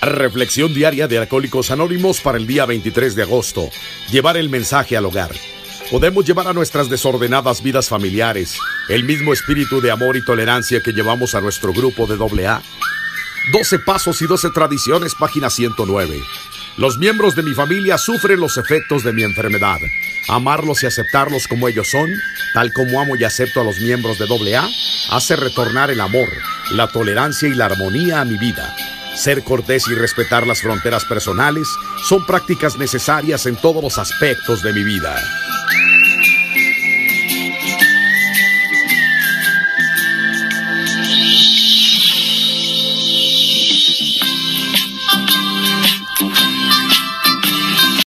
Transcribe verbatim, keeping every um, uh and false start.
Reflexión diaria de Alcohólicos Anónimos para el día veintitrés de agosto. Llevar el mensaje al hogar. Podemos llevar a nuestras desordenadas vidas familiares el mismo espíritu de amor y tolerancia que llevamos a nuestro grupo de doble A. doce pasos y doce tradiciones, página ciento nueve. Los miembros de mi familia sufren los efectos de mi enfermedad. Amarlos y aceptarlos como ellos son, tal como amo y acepto a los miembros de doble A, hace retornar el amor, la tolerancia y la armonía a mi vida. Ser cortés y respetar las fronteras personales son prácticas necesarias en todos los aspectos de mi vida.